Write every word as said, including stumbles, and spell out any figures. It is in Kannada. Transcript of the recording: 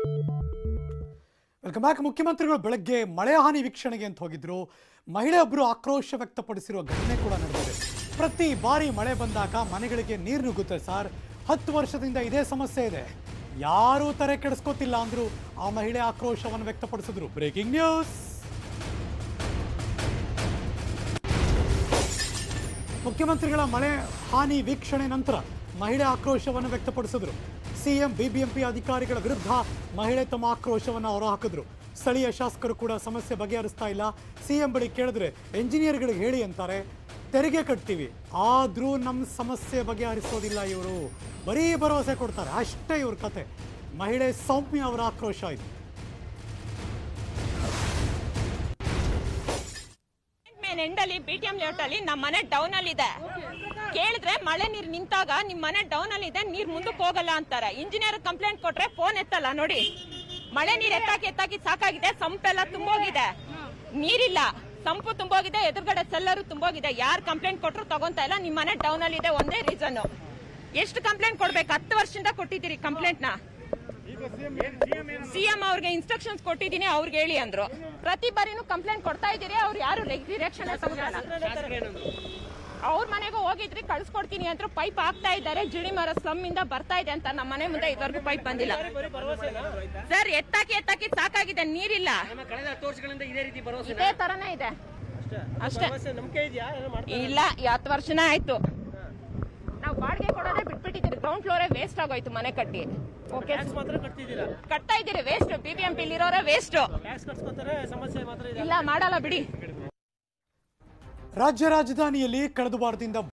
Welcome back. ಮುಖ್ಯಮಂತ್ರಿಗಳು ಬೆಳಗ್ಗೆ ಮಳೆ ಹಾನಿ ವೀಕ್ಷಣೆಗೆ ಅಂತ ಹೋಗಿದ್ರು. ಮಹಿಳೆಯೊಬ್ಬರು ಆಕ್ರೋಶ ವ್ಯಕ್ತಪಡಿಸಿರುವ ಘಟನೆ ಕೂಡ ನಡೆದಿದೆ. ಪ್ರತಿ ಬಾರಿ ಮಳೆ ಬಂದಾಗ ಮನೆಗಳಿಗೆ ನೀರು ನುಗ್ಗುತ್ತೆ ಸರ್. ಹತ್ತು ವರ್ಷದಿಂದ ಇದೇ ಸಮಸ್ಯೆ ಇದೆ, ಯಾರೂ ತಲೆ ಕೆಡಿಸ್ಕೋತಿಲ್ಲ ಅಂದ್ರು ಆ ಮಹಿಳೆ ಆಕ್ರೋಶವನ್ನು ವ್ಯಕ್ತಪಡಿಸಿದ್ರು. Breaking news. ಮುಖ್ಯಮಂತ್ರಿಗಳ ಮಳೆ ಹಾನಿ ವೀಕ್ಷಣೆ ನಂತರ ಮಹಿಳೆ ಆಕ್ರೋಶವನ್ನು ವ್ಯಕ್ತಪಡಿಸಿದ್ರು. ಸಿಎಂ ಬಿಬಿಎಂಪಿ ಅಧಿಕಾರಿಗಳ ವಿರುದ್ಧ ಮಹಿಳೆ ತಮ್ಮ ಆಕ್ರೋಶವನ್ನು ಹೊರಹಾಕಿದ್ರು. ಸ್ಥಳೀಯ ಶಾಸಕರು ಕೂಡ ಸಮಸ್ಯೆ ಬಗೆಹರಿಸ್ತಾ ಇಲ್ಲ. ಸಿಎಂ ಬಳಿ ಕೇಳಿದ್ರೆ ಎಂಜಿನಿಯರ್ಗಳಿಗೆ ಹೇಳಿ ಅಂತಾರೆ, ತೆರಿಗೆ ಕಟ್ತೀವಿ ಆದ್ರೂ ನಮ್ಮ ಸಮಸ್ಯೆ ಬಗೆಹರಿಸೋದಿಲ್ಲ ಇವರು, ಬರೀ ಭರವಸೆ ಕೊಡ್ತಾರೆ ಅಷ್ಟೇ ಇವ್ರ ಕತೆ. ಮಹಿಳೆ ಸೌಮ್ಯ ಅವರ ಆಕ್ರೋಶ ಇದು. ಎಂಡಲ್ಲಿ ಬಿಟಿಎಂ ಲೇಔಟ್ ಅಲ್ಲಿ ನಮ್ಮ ಮನೆ ಡೌನ್ ಅಲ್ಲಿ ಇದೆ. ಕೇಳಿದ್ರೆ ಮಳೆ ನೀರು ನಿಂತಾಗ ನಿಮ್ ಮನೆ ಡೌನ್ ಅಲ್ಲಿ ಇದೆ, ನೀರ್ ಮುಂದಕ್ಕೆ ಹೋಗಲ್ಲ ಅಂತಾರೆ. ಇಂಜಿನಿಯರ್ ಕಂಪ್ಲೇಂಟ್ ಕೊಟ್ರೆ ಫೋನ್ ಎತ್ತಲ್ಲ. ನೋಡಿ, ಮಳೆ ನೀರ್ ಎತ್ತಾಕಿ ಎತ್ತಾಕಿ ಸಾಕಾಗಿದೆ. ಸಂಪೆಲ್ಲ ತುಂಬೋಗಿದೆ, ನೀರಿಲ್ಲ. ಸಂಪು ತುಂಬೋಗಿದೆ, ಎದುರುಗಡೆ ಸೆಲ್ಲರು ತುಂಬೋಗಿದೆ. ಯಾರು ಕಂಪ್ಲೇಂಟ್ ಕೊಟ್ರು ತಗೊಂತ ಇಲ್ಲ. ನಿಮ್ ಮನೆ ಡೌನ್ ಅಲ್ಲಿ ಇದೆ, ಒಂದೇ ರೀಸನ್. ಎಷ್ಟು ಕಂಪ್ಲೇಂಟ್ ಕೊಡ್ಬೇಕು? ಹತ್ತು ವರ್ಷದಿಂದ ಕೊಟ್ಟಿದ್ದೀರಿ ಕಂಪ್ಲೇಂಟ್ ನ. ಸಿಎಂ ಅವ್ರಿಗೆ ಇನ್ಸ್ಟ್ರಕ್ಷನ್ಸ್ ಕೊಟ್ಟಿದ್ದೀನಿ, ಅವ್ರಿಗೆ ಹೇಳಿ ಅಂದ್ರು. ಪ್ರತಿ ಬಾರಿನೂ ಕಂಪ್ಲೇಂಟ್ ಕೊಡ್ತಾ ಇದ್ದೀರಿ, ಅವ್ರು ಯಾರು ಡಿರೆಕ್ಷನ್ ಅವ್ರ ಮನೆಗೂ ಹೋಗಿದ್ರಿ, ಕಳ್ಸಿಕೊಡ್ತೀನಿ ಅಂತ ಪೈಪ್ ಹಾಕ್ತಾ ಇದ್ದಾರೆ. ಜಿಡಿ ಮರ ಸ್ಲಮ್ ಇಂದ ಬರ್ತಾ ಇದೆ ಅಂತ ನಮ್ಮ ಮನೆ ಮುಂದೆ ಇದುವರೆಗೂ ಪೈಪ್ ಬಂದಿಲ್ಲ ಸರ್. ಎತ್ತಾಕಿ ಎತ್ತಾಕಿ ಸಾಕಾಗಿದೆ, ನೀರಿಲ್ಲ. ಇದೇ ತರನೇ ಇದೆ ಅಷ್ಟೇ. ಇಲ್ಲ, ಹತ್ತು ವರ್ಷನೇ ಆಯ್ತು. ನಾವು ಬಾಡಿಗೆ ಕೊಡೋದೇ ಬಿಟ್ಬಿಟ್ಟಿದ್ದೀರಿ. ಗ್ರೌಂಡ್ ಫ್ಲೋರೇ ವೇಸ್ಟ್ ಆಗೋಯ್ತು ಮನೆ ಕಟ್ಟಿ. ಓಕೆ, ಕಟ್ತಾ ಇದ್ದೀರಿ, ವೇಸ್ಟ್. BBMP ಇರೋರೇ waste. ಇಲ್ಲ ಮಾಡಲ್ಲ ಬಿಡಿ. ರಾಜ್ಯ ರಾಜಧಾನಿಯಲ್ಲಿ ಕಳೆದ ವಾರದಿಂದ